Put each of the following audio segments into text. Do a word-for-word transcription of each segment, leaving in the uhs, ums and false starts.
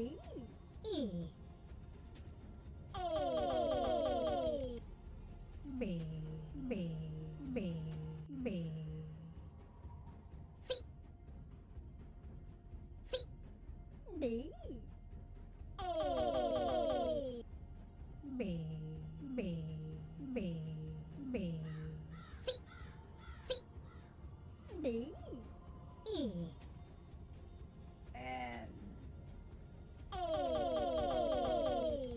D E A B B B B C C D A B B B B C C D E N A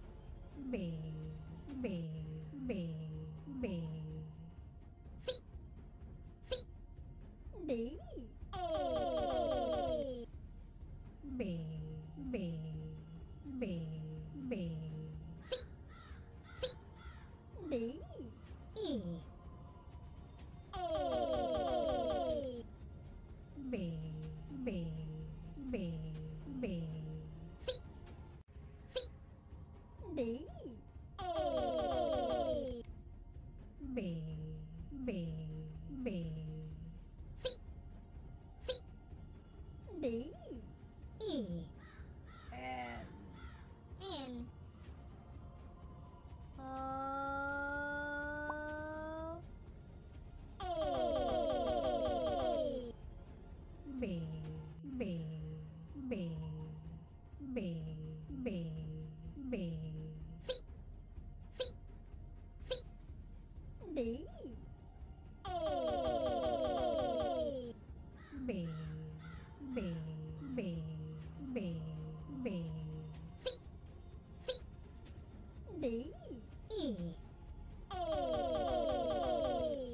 B B B B C C D A B B B B C C D E A B B B B C C D A B B B C C D E N N O A B B B B B B C C C D A B B B B B C C D E A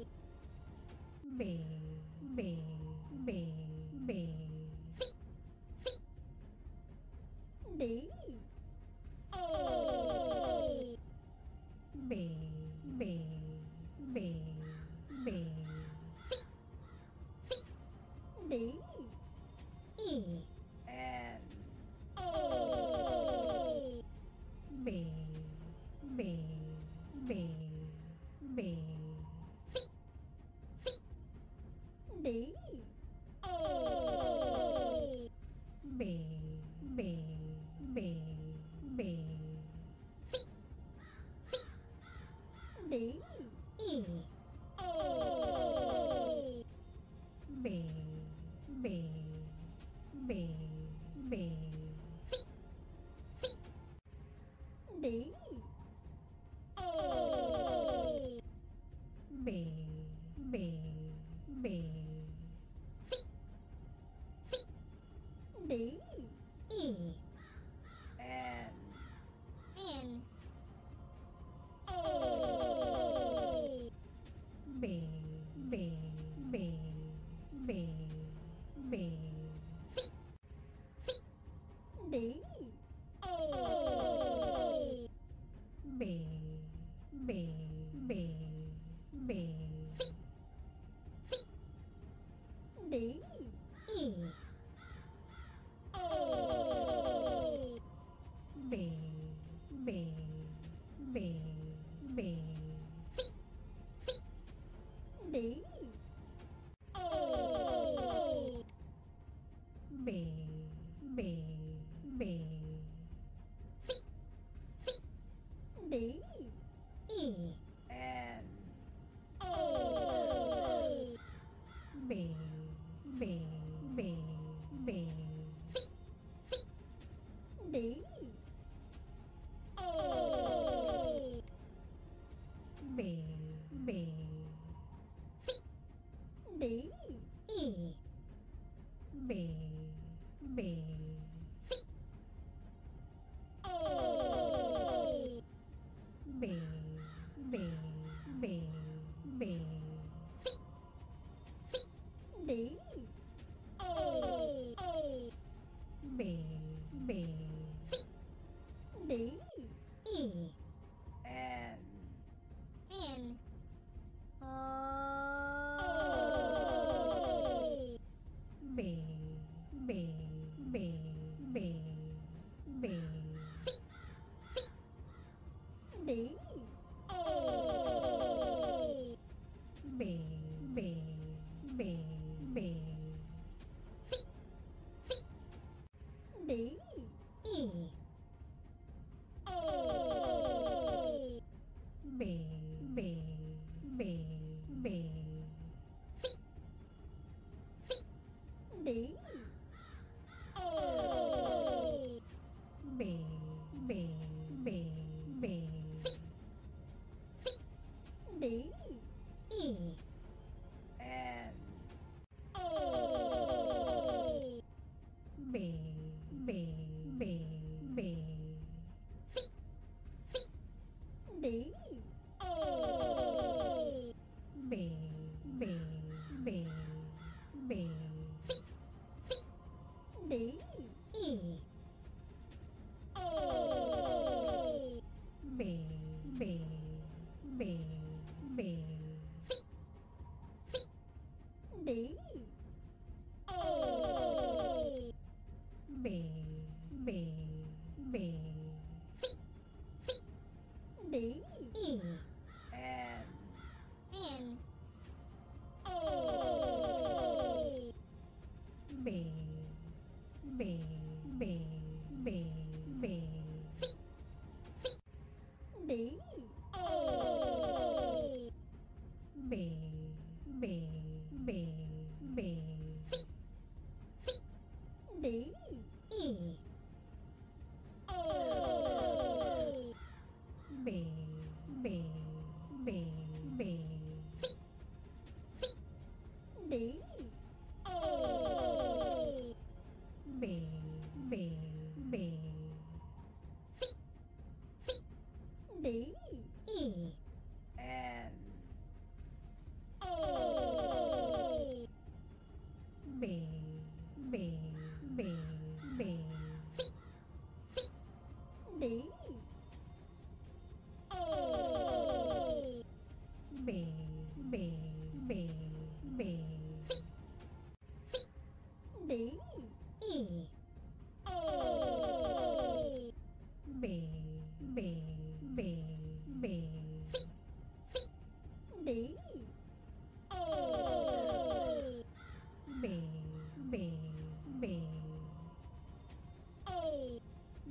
B B B B C C D A B B B B C C D E N A B B B B C C D A B B B B C C D E A B B B B C C D A B B B C C D E N N A B B B B B C C D A B B B B C C D E A B B B B C C D A B B B C C D E N A B B B B C C D A B B C D E B B C A B B B B C C D A B B C D E N N O B B B B B C C D A B B B B C C D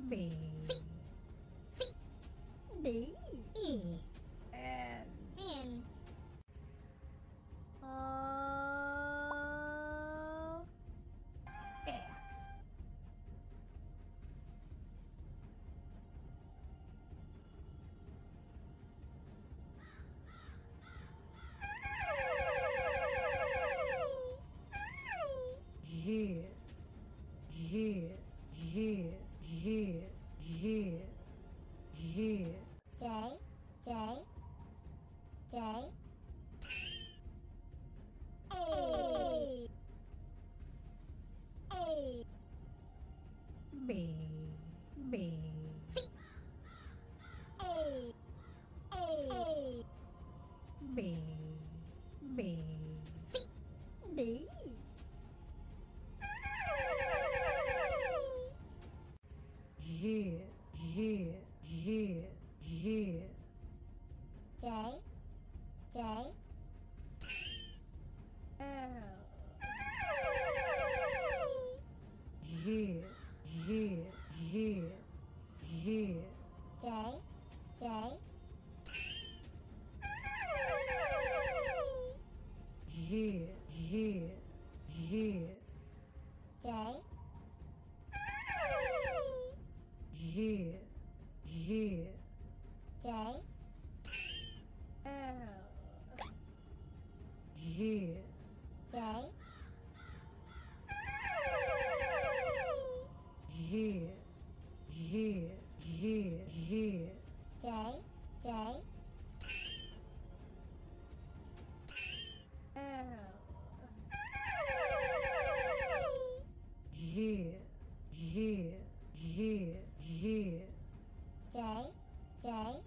B C C D E N N O X G G G G G G J J J A A B B C A A B B C D G G G G J J L G G G G J J G G G J G G J L G J G G G G J J L G G G G J J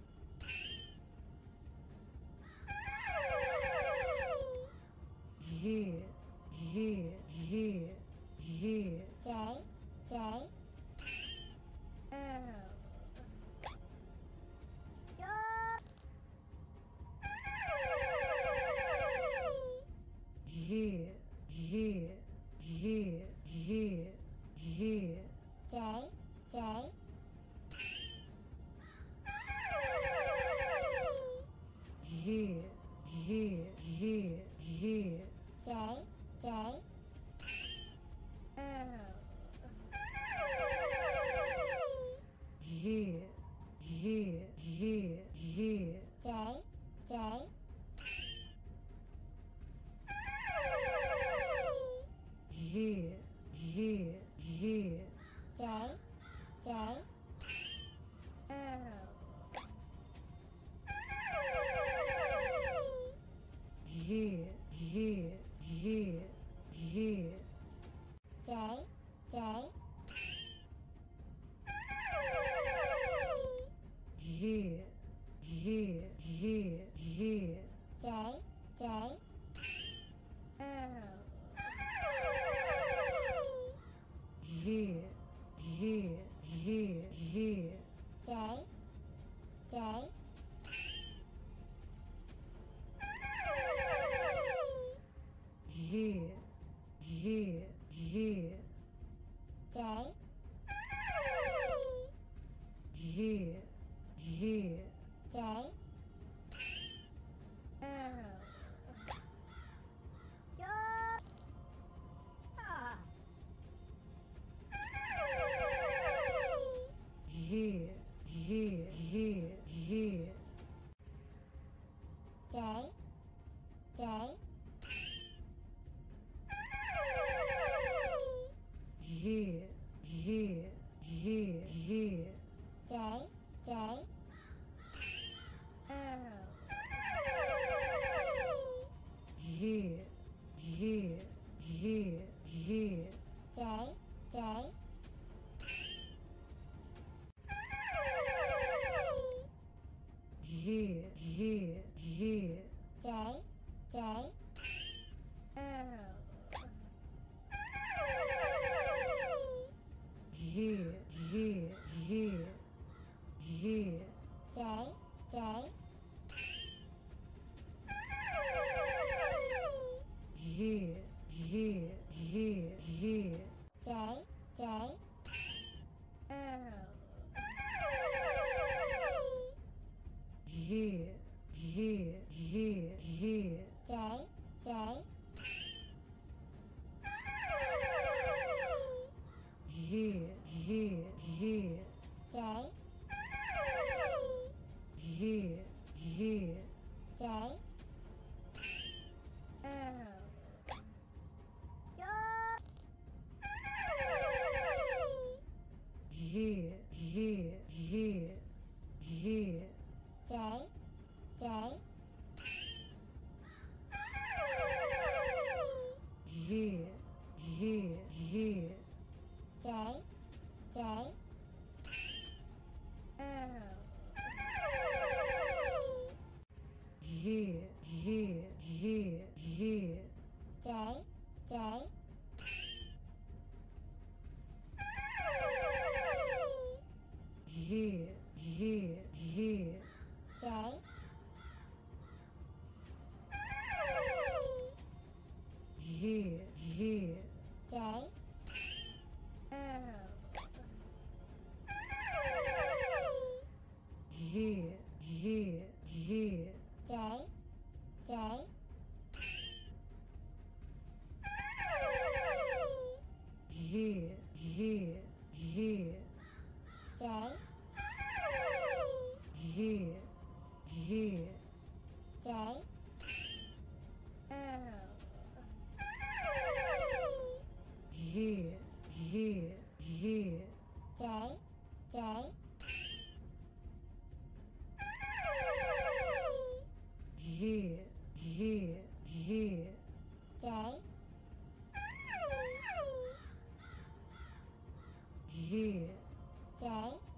G G G G J J L G G G G G J J G G G G J J L G G G G J J G G G J J L G G G G J J G G G G J J L G G G G J J G G G J G G J L G G G G J J G G G G J J L G G G G J J G G G J J L G G G G J J G G G G J J L J, J, J, J, L, J, J, J, J, J, J, J, J, J, J, J, L, J, J, J, J, J, J, J, J, J, J, J, J, J, L, J, J, J, J, J, J, J, J, J, J, J, J, L, J, J, J, J, J, J, J, J, J, J, J,